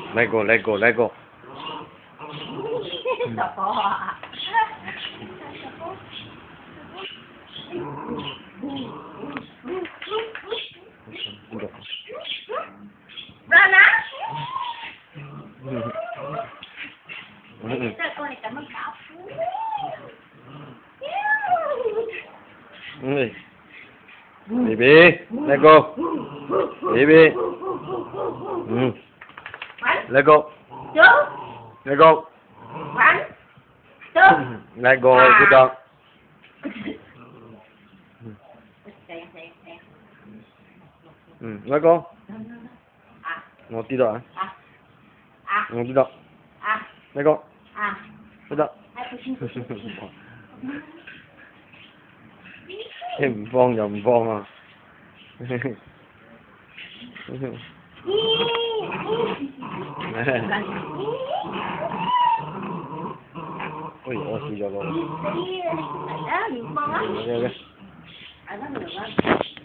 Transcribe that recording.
Lego, Lego, Lego. Rana. Ừ. Con này cảm ơn cậu. Baby, Lego. Baby. Lego. Chú. Lego. Bắn. Chú. Lego, good dog. Lego. Mau tidur ah. Mau tidur. Lego. Tidur. Em vong giờ vong à. Ôi, xì rồi. Đó, nhiều con á. Ok.